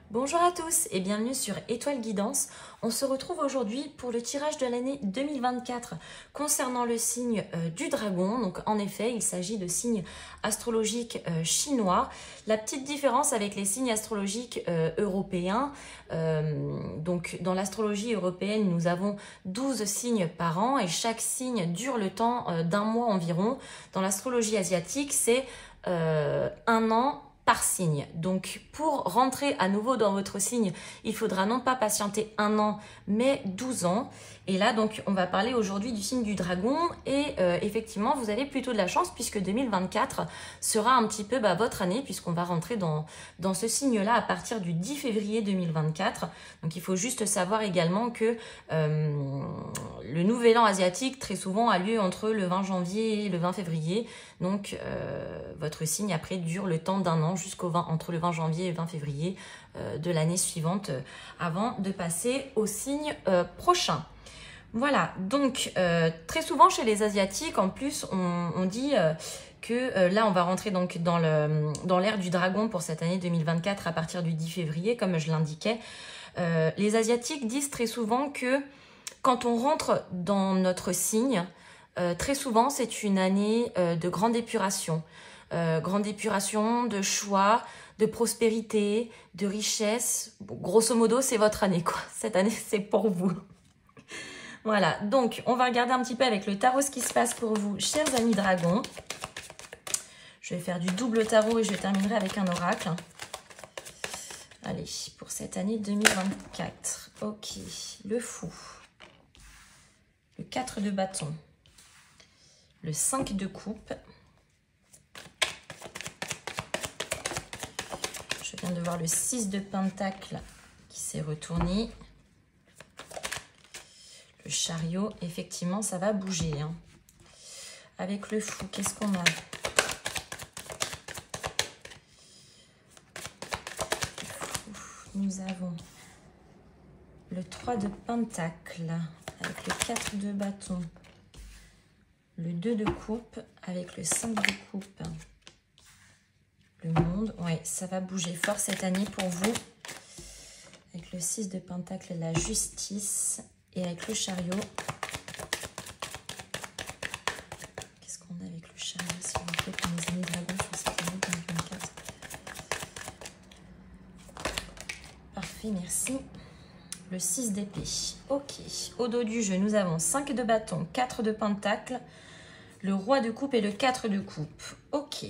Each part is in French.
Bonjour à tous et bienvenue sur Étoile Guidance. On se retrouve aujourd'hui pour le tirage de l'année 2024 concernant le signe du dragon. Donc en effet, il s'agit de signes astrologiques chinois. La petite différence avec les signes astrologiques européens, donc dans l'astrologie européenne, nous avons 12 signes par an et chaque signe dure le temps d'un mois environ. Dans l'astrologie asiatique, c'est un an par signe. Donc pour rentrer à nouveau dans votre signe, il faudra non pas patienter un an, mais 12 ans. Et là, donc, on va parler aujourd'hui du signe du dragon. Et effectivement, vous avez plutôt de la chance puisque 2024 sera un petit peu votre année puisqu'on va rentrer dans ce signe-là à partir du 10 février 2024. Donc, il faut juste savoir également que le nouvel an asiatique, très souvent, a lieu entre le 20 janvier et le 20 février. Donc, votre signe, après, dure le temps d'un an entre le 20 janvier et le 20 février de l'année suivante avant de passer au signe prochain. Voilà, donc très souvent chez les Asiatiques, en plus, on dit que là, on va rentrer donc dans l'ère du dragon pour cette année 2024 à partir du 10 février, comme je l'indiquais. Les Asiatiques disent très souvent que quand on rentre dans notre signe, très souvent, c'est une année de grande épuration. Grande épuration, de choix, de prospérité, de richesse. Bon, grosso modo, c'est votre année, quoi. Cette année, c'est pour vous. Voilà, donc on va regarder un petit peu avec le tarot ce qui se passe pour vous, chers amis dragons. Je vais faire du double tarot et je terminerai avec un oracle. Allez, pour cette année 2024. Ok, le fou. Le 4 de bâton. Le 5 de coupe. Je viens de voir le 6 de pentacle qui s'est retourné. Le chariot, effectivement, ça va bouger. Hein. Avec le fou, qu'est-ce qu'on a? Nous avons le 3 de pentacle avec le 4 de bâton. Le 2 de coupe avec le 5 de coupe. Le monde, ouais, ça va bouger fort cette année pour vous. Avec le 6 de pentacle, la justice. Et avec le chariot. Qu'est-ce qu'on a avec le chariot, s'il vous plaît, pour mes amis dragons sur cette année 2024? Parfait, merci. Le 6 d'épée. Ok. Au dos du jeu, nous avons 5 de bâton, 4 de pentacle, le roi de coupe et le 4 de coupe. Ok.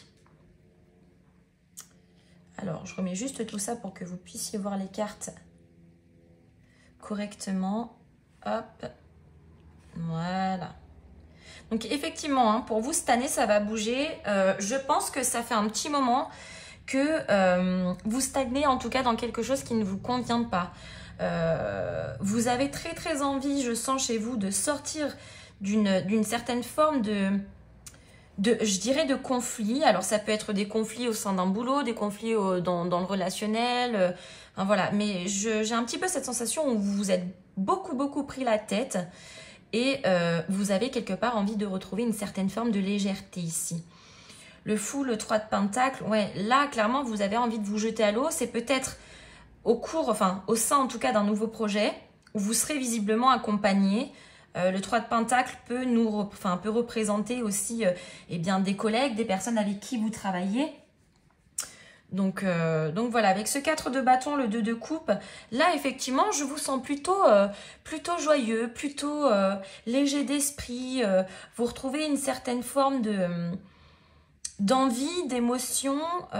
Alors, je remets juste tout ça pour que vous puissiez voir les cartes correctement. Hop. Voilà. Donc, effectivement, hein, pour vous, cette année, ça va bouger. Je pense que ça fait un petit moment que vous stagnez, en tout cas, dans quelque chose qui ne vous convient pas. Vous avez très, très envie, je sens chez vous, de sortir d'une certaine forme je dirais de conflits. Alors ça peut être des conflits au sein d'un boulot, des conflits dans le relationnel, enfin, voilà. Mais j'ai un petit peu cette sensation où vous vous êtes beaucoup pris la tête et vous avez quelque part envie de retrouver une certaine forme de légèreté ici. Le fou, le 3 de pentacle, ouais, là clairement vous avez envie de vous jeter à l'eau. C'est peut-être au sein en tout cas d'un nouveau projet où vous serez visiblement accompagné. Le 3 de pentacle peut peut représenter aussi eh bien, des collègues, des personnes avec qui vous travaillez. Donc voilà, avec ce 4 de bâton, le 2 de coupe, là effectivement je vous sens plutôt joyeux, plutôt léger d'esprit. Vous retrouvez une certaine forme d'envie, d'émotion.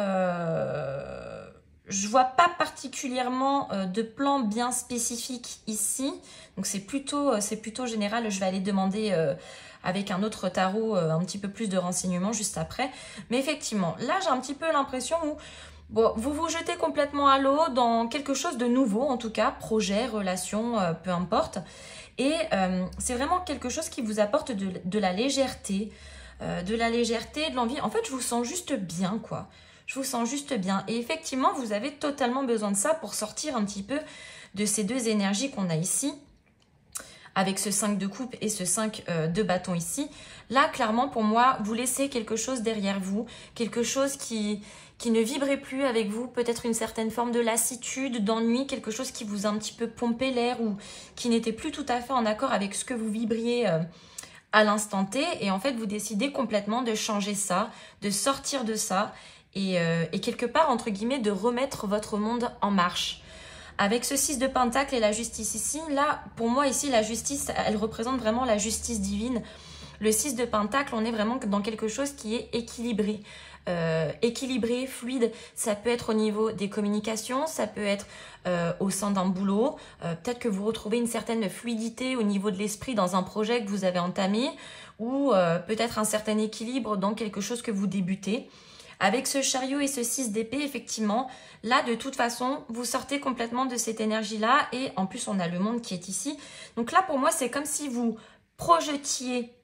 Je vois pas particulièrement de plan bien spécifique ici. Donc c'est plutôt général. Je vais aller demander avec un autre tarot un petit peu plus de renseignements juste après. Mais effectivement, là j'ai un petit peu l'impression où bon, vous vous jetez complètement à l'eau dans quelque chose de nouveau, en tout cas, projet, relation, peu importe. Et c'est vraiment quelque chose qui vous apporte de la légèreté, de l'envie. En fait, je vous sens juste bien, quoi. Je vous sens juste bien. Et effectivement, vous avez totalement besoin de ça pour sortir un petit peu de ces deux énergies qu'on a ici. avec ce 5 de coupe et ce 5 de bâton ici. Là, clairement, pour moi, vous laissez quelque chose derrière vous, quelque chose qui ne vibrait plus avec vous, peut-être une certaine forme de lassitude, d'ennui, quelque chose qui vous a un petit peu pompé l'air ou qui n'était plus tout à fait en accord avec ce que vous vibriez à l'instant T. Et en fait, vous décidez complètement de changer ça, de sortir de ça et quelque part, entre guillemets, de remettre votre monde en marche. Avec ce 6 de pentacle et la justice ici, là, pour moi ici, la justice, elle représente vraiment la justice divine. Le 6 de pentacle, on est vraiment dans quelque chose qui est équilibré. Équilibré, fluide, ça peut être au niveau des communications, ça peut être au sein d'un boulot, peut-être que vous retrouvez une certaine fluidité au niveau de l'esprit dans un projet que vous avez entamé ou peut-être un certain équilibre dans quelque chose que vous débutez. Avec ce chariot et ce 6 d'épée, effectivement, là, de toute façon, vous sortez complètement de cette énergie-là et en plus, on a le monde qui est ici. Donc là, pour moi, c'est comme si vous projetiez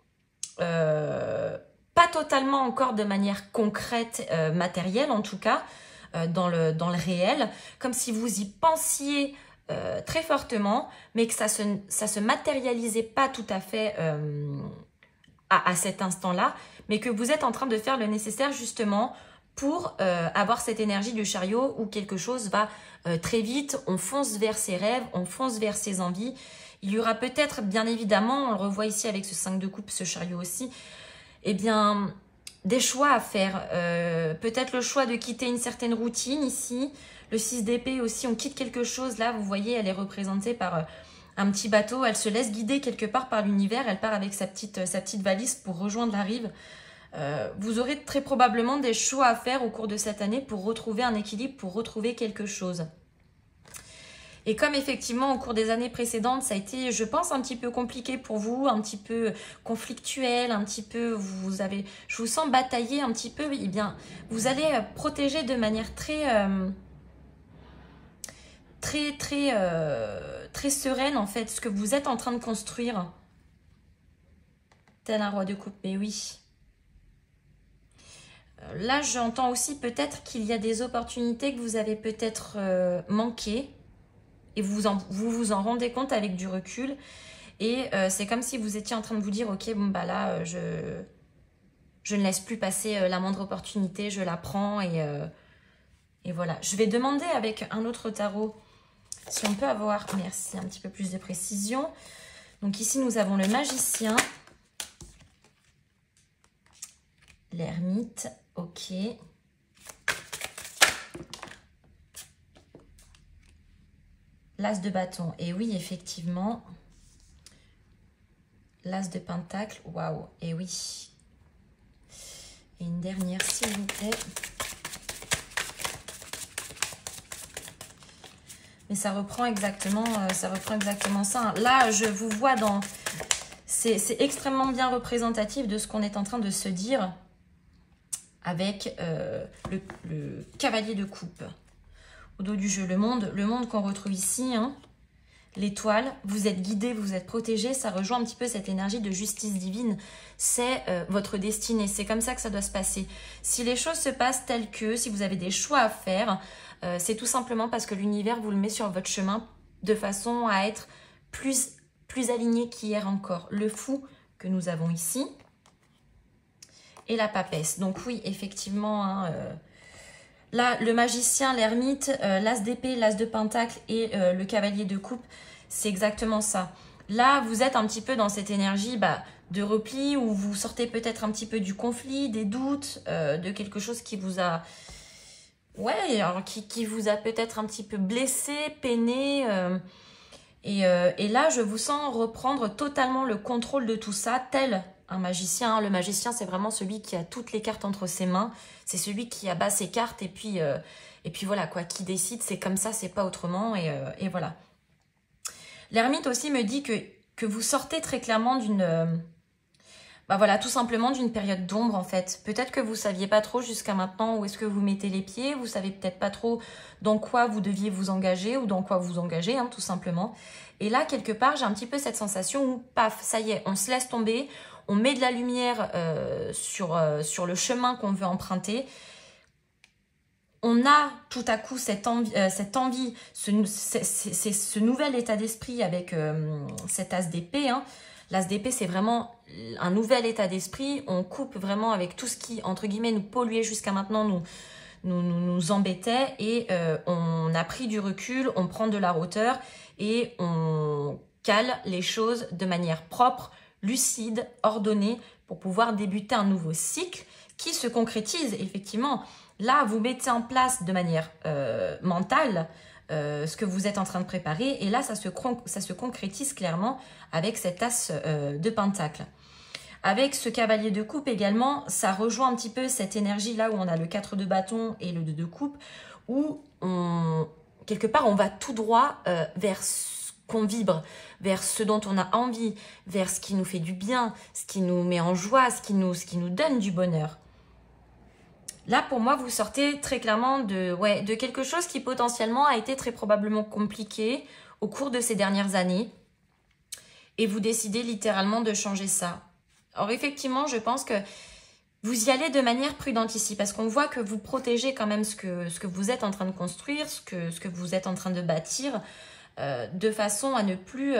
pas totalement encore de manière concrète, matérielle en tout cas, dans le réel, comme si vous y pensiez très fortement, mais que ça se matérialisait pas tout à fait à cet instant-là, mais que vous êtes en train de faire le nécessaire justement pour avoir cette énergie du chariot où quelque chose va très vite, on fonce vers ses rêves, on fonce vers ses envies. Il y aura peut-être, bien évidemment, on le revoit ici avec ce 5 de coupe, ce chariot aussi, eh bien, des choix à faire. Peut-être le choix de quitter une certaine routine ici. Le 6 d'épée aussi, on quitte quelque chose. Là, vous voyez, elle est représentée par un petit bateau. Elle se laisse guider quelque part par l'univers. Elle part avec sa petite valise pour rejoindre la rive. Vous aurez très probablement des choix à faire au cours de cette année pour retrouver un équilibre, pour retrouver quelque chose. Et comme effectivement au cours des années précédentes, ça a été, je pense, un petit peu compliqué pour vous, un petit peu conflictuel, un petit peu, je vous sens batailler un petit peu, eh bien, vous allez protéger de manière très sereine en fait ce que vous êtes en train de construire. Tel un roi de coupe, mais oui. Là, j'entends aussi peut-être qu'il y a des opportunités que vous avez peut-être manquées. Et vous vous en rendez compte avec du recul. Et c'est comme si vous étiez en train de vous dire, ok, bon bah là, je ne laisse plus passer la moindre opportunité, je la prends et voilà. Je vais demander avec un autre tarot si on peut avoir, merci, un petit peu plus de précision. Donc ici, nous avons le magicien, l'ermite, ok. L'as de bâton, et oui, effectivement. L'as de pentacle, waouh, et oui. Et une dernière, s'il vous plaît. Mais ça reprend exactement ça. Là, je vous vois dans... C'est extrêmement bien représentatif de ce qu'on est en train de se dire avec le cavalier de coupe. Au dos du jeu, le monde qu'on retrouve ici, hein, l'étoile, vous êtes guidé, vous êtes protégé, ça rejoint un petit peu cette énergie de justice divine, c'est votre destinée, c'est comme ça que ça doit se passer. Si les choses se passent telles que, si vous avez des choix à faire, c'est tout simplement parce que l'univers vous le met sur votre chemin de façon à être plus aligné qu'hier encore. Le fou que nous avons ici et la papesse. Donc oui, effectivement, hein, là, le magicien, l'ermite, l'as d'épée, l'as de pentacle et le cavalier de coupe, c'est exactement ça. Là, vous êtes un petit peu dans cette énergie de repli où vous sortez peut-être un petit peu du conflit, des doutes, de quelque chose qui vous a... Ouais, alors qui vous a peut-être un petit peu blessé, peiné. Et là, je vous sens reprendre totalement le contrôle de tout ça, tel un magicien. Le magicien, c'est vraiment celui qui a toutes les cartes entre ses mains. C'est celui qui abat ses cartes et puis voilà, quoi, qui décide, c'est comme ça, c'est pas autrement. Et voilà. L'ermite aussi me dit que vous sortez très clairement d'une... voilà, tout simplement d'une période d'ombre en fait. Peut-être que vous saviez pas trop jusqu'à maintenant où est-ce que vous mettez les pieds. Vous savez peut-être pas trop dans quoi vous deviez vous engager ou dans quoi vous engagez, hein, tout simplement. Et là, quelque part, j'ai un petit peu cette sensation où, paf, ça y est, on se laisse tomber. On met de la lumière sur le chemin qu'on veut emprunter. on a tout à coup cette envie ce nouvel état d'esprit avec cet as d'épée. Hein. L'as d'épée, c'est vraiment un nouvel état d'esprit. On coupe vraiment avec tout ce qui, entre guillemets, nous polluait jusqu'à maintenant, nous embêtait. Et on a pris du recul, on prend de la hauteur et on cale les choses de manière propre, lucide, ordonnée pour pouvoir débuter un nouveau cycle qui se concrétise effectivement. Là, vous mettez en place de manière mentale ce que vous êtes en train de préparer. Et là, ça se concrétise clairement avec cet as de pentacle. Avec ce cavalier de coupe également, ça rejoint un petit peu cette énergie-là où on a le 4 de bâton et le 2 de coupe, où quelque part, on va tout droit vers ce qu'on vibre, vers ce dont on a envie, vers ce qui nous fait du bien, ce qui nous met en joie, ce qui nous donne du bonheur. Là, pour moi, vous sortez très clairement de quelque chose qui potentiellement a été très probablement compliqué au cours de ces dernières années. Et vous décidez littéralement de changer ça. Alors effectivement, je pense que vous y allez de manière prudente ici. Parce qu'on voit que vous protégez quand même ce que vous êtes en train de construire, ce que vous êtes en train de bâtir. De façon à ne plus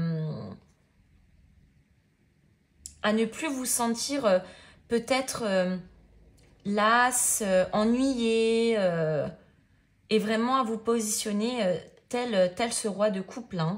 vous sentir peut-être... las, ennuyé, et vraiment à vous positionner tel ce roi de coupe là.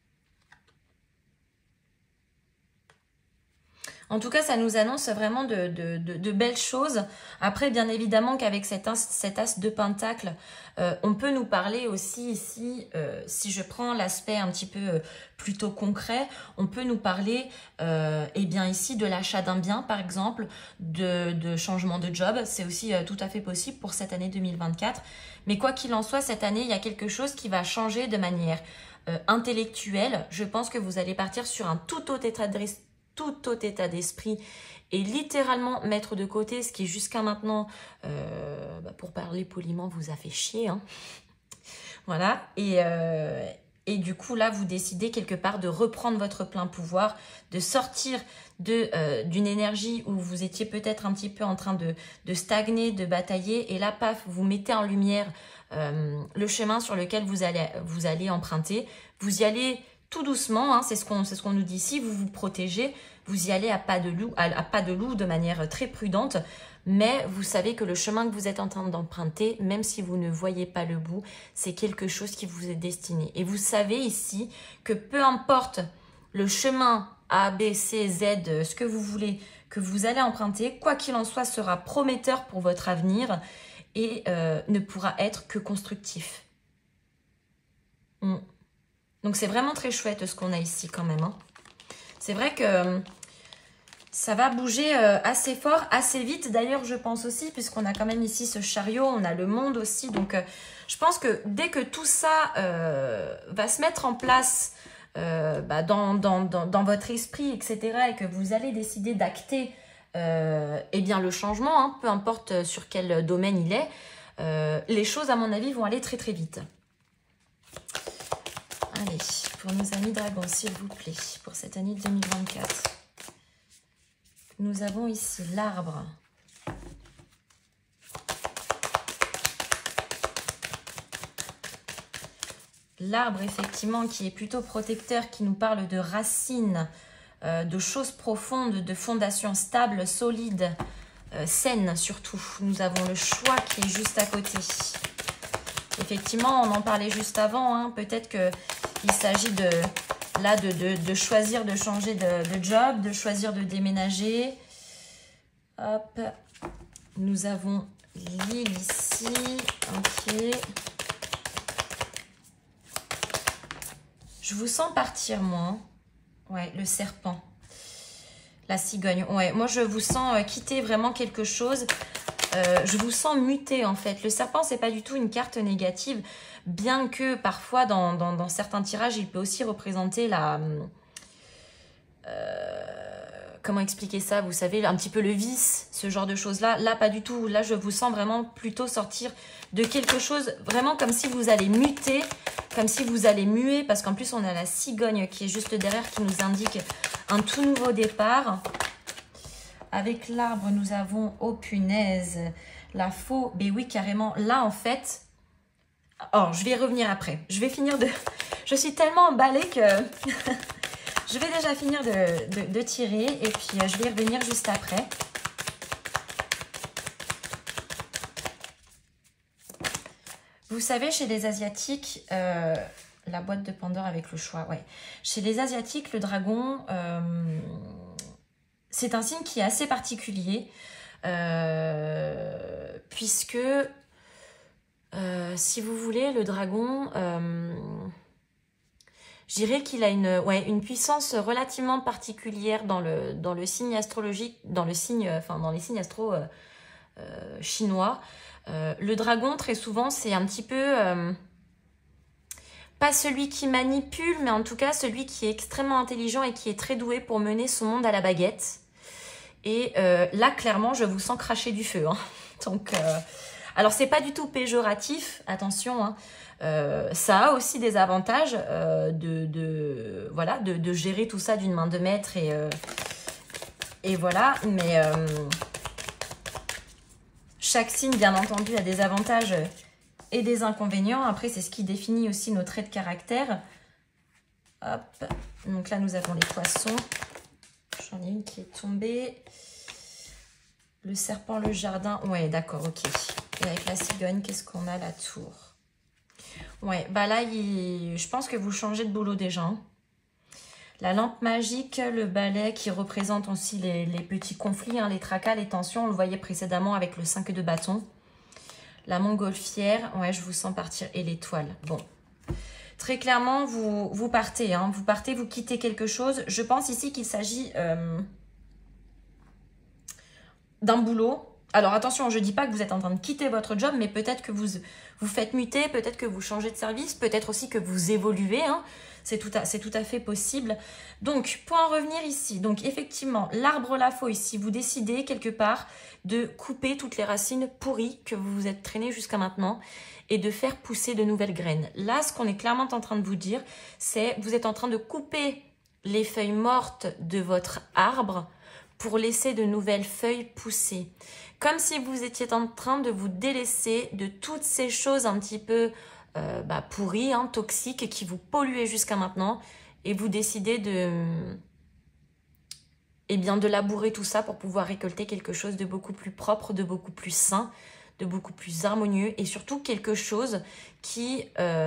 En tout cas, ça nous annonce vraiment de belles choses. Après, bien évidemment qu'avec cet as de pentacle, on peut nous parler aussi ici, si je prends l'aspect un petit peu plutôt concret, on peut nous parler eh bien ici de l'achat d'un bien, par exemple, de changement de job. C'est aussi tout à fait possible pour cette année 2024. Mais quoi qu'il en soit, cette année, il y a quelque chose qui va changer de manière intellectuelle. Je pense que vous allez partir sur un tout autre état d'esprit et littéralement mettre de côté ce qui jusqu'à maintenant, pour parler poliment, vous a fait chier. Hein. Voilà. Et du coup, là, vous décidez quelque part de reprendre votre plein pouvoir, de sortir d'une énergie où vous étiez peut-être un petit peu en train de stagner, de batailler. Et là, paf, vous mettez en lumière le chemin sur lequel vous allez emprunter. Vous y allez tout doucement, hein, c'est ce qu'on nous dit ici, vous vous protégez, vous y allez à pas de loup de manière très prudente, mais vous savez que le chemin que vous êtes en train d'emprunter, même si vous ne voyez pas le bout, c'est quelque chose qui vous est destiné. Et vous savez ici que peu importe le chemin A, B, C, Z, ce que vous voulez, que vous allez emprunter, quoi qu'il en soit, sera prometteur pour votre avenir et ne pourra être que constructif. Donc, c'est vraiment très chouette ce qu'on a ici quand même. Hein. C'est vrai que ça va bouger assez fort, assez vite. D'ailleurs, je pense aussi, puisqu'on a quand même ici ce chariot, on a le monde aussi. Donc, je pense que dès que tout ça va se mettre en place dans votre esprit, etc., et que vous allez décider d'acter eh bien, le changement, hein, peu importe sur quel domaine il est, les choses, à mon avis, vont aller très très vite. Allez, pour nos amis dragons, s'il vous plaît, pour cette année 2024. Nous avons ici l'arbre. L'arbre, effectivement, qui est plutôt protecteur, qui nous parle de racines, de choses profondes, de fondations stables, solides, saines surtout. Nous avons le choix qui est juste à côté. Effectivement, on en parlait juste avant, hein, peut-être qu'il s'agit de choisir de changer de job, de choisir de déménager. Hop, nous avons l'île ici, ok. Je vous sens partir, moi. Ouais, le serpent. La cigogne. Ouais, moi, je vous sens quitter vraiment quelque chose. Je vous sens muter, en fait. Le serpent, c'est pas du tout une carte négative. Bien que, parfois, dans certains tirages, il peut aussi représenter la... comment expliquer ça? Vous savez, un petit peu le vice, ce genre de choses-là. Là, pas du tout. Là, je vous sens vraiment plutôt sortir de quelque chose, vraiment comme si vous allez muter, comme si vous allez muer, parce qu'en plus, on a la cigogne qui est juste derrière, qui nous indique un tout nouveau départ. Avec l'arbre, nous avons, oh punaise, La faux, ben oui, carrément. Là, en fait... Oh, je vais y revenir après. Je vais finir de... Je suis tellement emballée que... je vais déjà finir de tirer. Et puis, je vais y revenir juste après. Vous savez, chez les Asiatiques... la boîte de Pandore avec le choix, ouais. Chez les Asiatiques, le dragon... c'est un signe qui est assez particulier. Puisque... si vous voulez, le dragon, je dirais qu'il a une puissance relativement particulière dans le signe astrologique, dans les signes astro chinois. Le dragon, très souvent, c'est un petit peu, pas celui qui manipule, mais en tout cas celui qui est extrêmement intelligent et qui est très doué pour mener son monde à la baguette. Et là, clairement, je vous sens cracher du feu. Hein. Donc... alors, c'est pas du tout péjoratif, attention, hein. Ça a aussi des avantages de gérer tout ça d'une main de maître et voilà. Mais chaque signe, bien entendu, a des avantages et des inconvénients. Après, c'est ce qui définit aussi nos traits de caractère. Hop, donc là, nous avons les poissons. J'en ai une qui est tombée. Le serpent, le jardin. Ouais, d'accord, ok. Et avec la cigogne, qu'est-ce qu'on a? La tour. Ouais, bah là, je pense que vous changez de boulot déjà. Hein. La lampe magique, le balai qui représente aussi les petits conflits, hein, les tracas, les tensions. On le voyait précédemment avec le 5 de bâton. La montgolfière, ouais, je vous sens partir. Et l'étoile. Bon. Très clairement, vous partez. Hein. Vous partez, vous quittez quelque chose. Je pense ici qu'il s'agit d'un boulot. Alors attention, je ne dis pas que vous êtes en train de quitter votre job, mais peut-être que vous faites muter, peut-être que vous changez de service, peut-être aussi que vous évoluez. Hein. C'est tout à fait possible. Donc, pour en revenir ici, donc effectivement, l'arbre la faux ici, vous décidez quelque part de couper toutes les racines pourries que vous vous êtes traînées jusqu'à maintenant et de faire pousser de nouvelles graines. Là, ce qu'on est clairement en train de vous dire, c'est vous êtes en train de couper les feuilles mortes de votre arbre pour laisser de nouvelles feuilles pousser. Comme si vous étiez en train de vous délaisser de toutes ces choses un petit peu pourries, hein, toxiques, qui vous polluaient jusqu'à maintenant. Et vous décidez de labourer tout ça pour pouvoir récolter quelque chose de beaucoup plus propre, de beaucoup plus sain, de beaucoup plus harmonieux. Et surtout quelque chose qui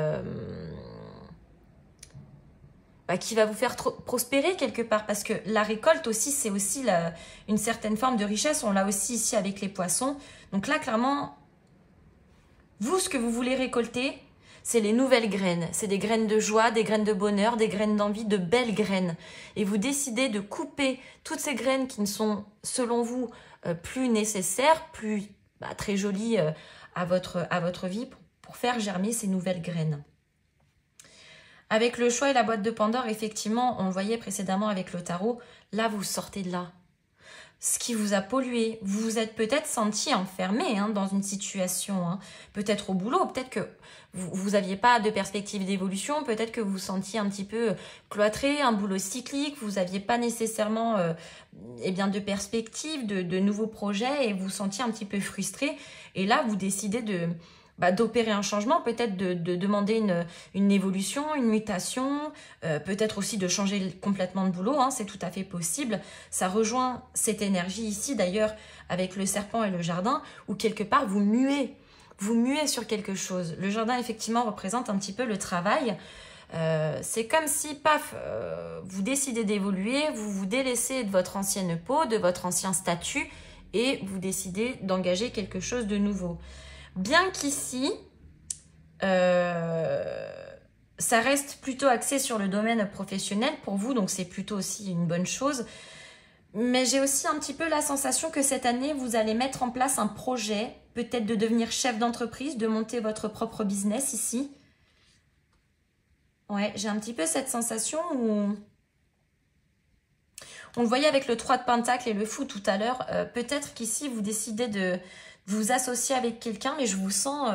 va vous faire prospérer quelque part, parce que la récolte aussi, c'est aussi une certaine forme de richesse. On l'a aussi ici avec les poissons. Donc là, clairement, vous, ce que vous voulez récolter, c'est les nouvelles graines. C'est des graines de joie, des graines de bonheur, des graines d'envie, de belles graines. Et vous décidez de couper toutes ces graines qui ne sont, selon vous, plus nécessaires, plus très jolies à votre vie, pour faire germer ces nouvelles graines. Avec le choix et la boîte de Pandore, effectivement, on le voyait précédemment avec le tarot, là, vous sortez de là. Ce qui vous a pollué, vous vous êtes peut-être senti enfermé hein, dans une situation, hein. Peut-être au boulot, peut-être que vous n'aviez pas de perspective d'évolution, peut-être que vous vous sentiez un petit peu cloîtré, un boulot cyclique, vous n'aviez pas nécessairement de perspective, de nouveaux projets et vous vous sentiez un petit peu frustré. Et là, vous décidez d'opérer un changement, peut-être de demander une évolution, une mutation, peut-être aussi de changer complètement de boulot, hein, c'est tout à fait possible. Ça rejoint cette énergie ici d'ailleurs avec le serpent et le jardin, où quelque part vous muez sur quelque chose. Le jardin effectivement représente un petit peu le travail. C'est comme si, paf, vous décidez d'évoluer, vous vous délaissez de votre ancienne peau, de votre ancien statut, et vous décidez d'engager quelque chose de nouveau. Bien qu'ici, ça reste plutôt axé sur le domaine professionnel pour vous, donc c'est plutôt aussi une bonne chose. Mais j'ai aussi un petit peu la sensation que cette année, vous allez mettre en place un projet, peut-être de devenir chef d'entreprise, de monter votre propre business ici. Ouais, j'ai un petit peu cette sensation où... On le voyait avec le 3 de Pentacle et le fou tout à l'heure. Peut-être qu'ici, vous décidez de vous associer avec quelqu'un, mais je vous sens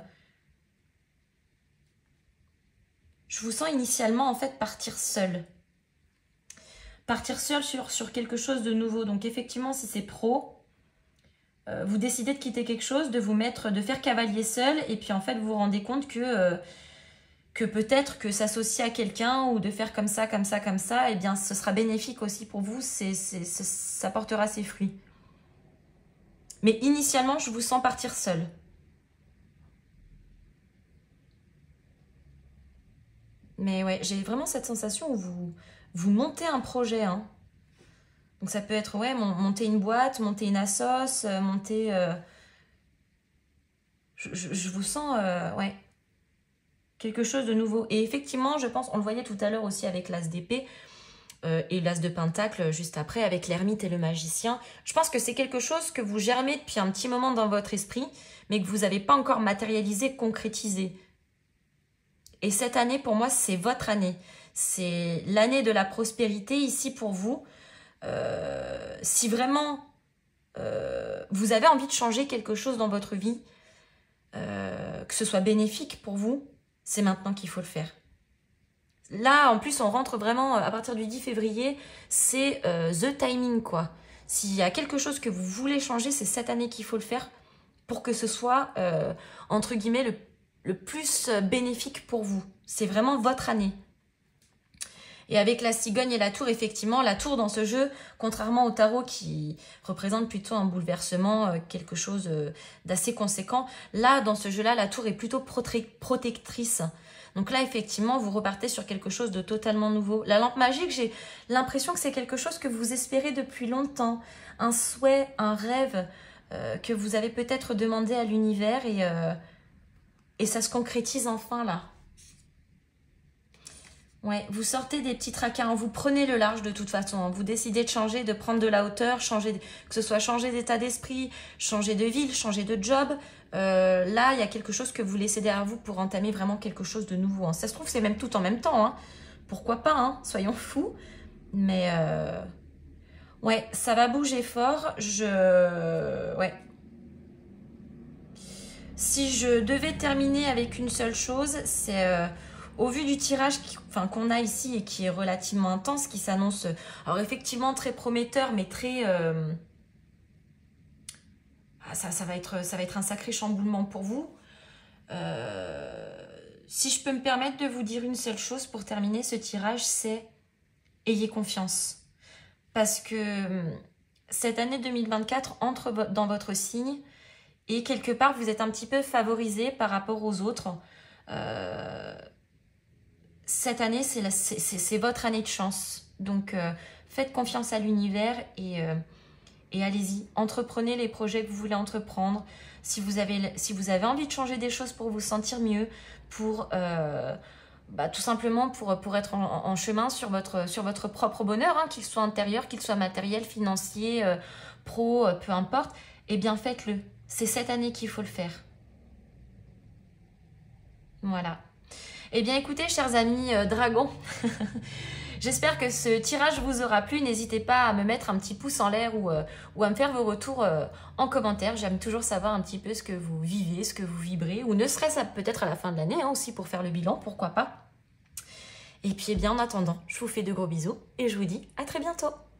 initialement en fait partir seul. Partir seul sur quelque chose de nouveau. Donc effectivement, si c'est pro, vous décidez de quitter quelque chose, de faire cavalier seul, et puis en fait vous vous rendez compte que peut-être que s'associer à quelqu'un ou de faire comme ça, eh bien ce sera bénéfique aussi pour vous, ça portera ses fruits. Mais initialement, je vous sens partir seul. Mais ouais, j'ai vraiment cette sensation où vous montez un projet, hein. Donc ça peut être, ouais, monter une boîte, monter une assos, monter... je vous sens, ouais, quelque chose de nouveau. Et effectivement, je pense, on le voyait tout à l'heure aussi avec l'as d'épée et l'as de pentacle juste après, avec l'ermite et le magicien. Je pense que c'est quelque chose que vous germez depuis un petit moment dans votre esprit, mais que vous n'avez pas encore matérialisé, concrétisé. Et cette année, pour moi, c'est votre année. C'est l'année de la prospérité ici pour vous. Si vraiment vous avez envie de changer quelque chose dans votre vie, que ce soit bénéfique pour vous, c'est maintenant qu'il faut le faire. Là, en plus, on rentre vraiment à partir du 10 février, c'est the timing, quoi. S'il y a quelque chose que vous voulez changer, c'est cette année qu'il faut le faire pour que ce soit, entre guillemets, le plus bénéfique pour vous. C'est vraiment votre année. Et avec la cigogne et la tour, effectivement, la tour dans ce jeu, contrairement au tarot qui représente plutôt un bouleversement, quelque chose d'assez conséquent, là, dans ce jeu-là, la tour est plutôt protectrice. Donc là, effectivement, vous repartez sur quelque chose de totalement nouveau. La lampe magique, j'ai l'impression que c'est quelque chose que vous espérez depuis longtemps. Un souhait, un rêve que vous avez peut-être demandé à l'univers et ça se concrétise enfin là. Ouais, vous sortez des petits tracas, hein, vous prenez le large de toute façon, hein, vous décidez de changer, de prendre de la hauteur, que ce soit changer d'état d'esprit, changer de ville, changer de job. Là, il y a quelque chose que vous laissez derrière vous pour entamer vraiment quelque chose de nouveau. Hein. Ça se trouve, c'est même tout en même temps. Hein. Pourquoi pas, hein, soyons fous. Mais ouais, ça va bouger fort. Ouais. Si je devais terminer avec une seule chose, c'est... au vu du tirage qu'on a ici et qui est relativement intense, qui s'annonce, alors effectivement très prometteur, mais très... ça va être un sacré chamboulement pour vous. Si je peux me permettre de vous dire une seule chose pour terminer ce tirage, c'est ayez confiance. Parce que cette année 2024 entre dans votre signe et quelque part vous êtes un petit peu favorisé par rapport aux autres. Cette année, c'est votre année de chance. Donc, faites confiance à l'univers et allez-y. Entreprenez les projets que vous voulez entreprendre. Si vous avez envie de changer des choses pour vous sentir mieux, pour tout simplement pour être en chemin sur votre propre bonheur, hein, qu'il soit intérieur, qu'il soit matériel, financier, pro, peu importe, eh bien faites-le. C'est cette année qu'il faut le faire. Voilà. Eh bien écoutez, chers amis dragons, j'espère que ce tirage vous aura plu. N'hésitez pas à me mettre un petit pouce en l'air ou à me faire vos retours en commentaire. J'aime toujours savoir un petit peu ce que vous vivez, ce que vous vibrez, ou ne serait-ce peut-être à la fin de l'année hein, aussi pour faire le bilan, pourquoi pas. Et puis eh bien en attendant, je vous fais de gros bisous et je vous dis à très bientôt.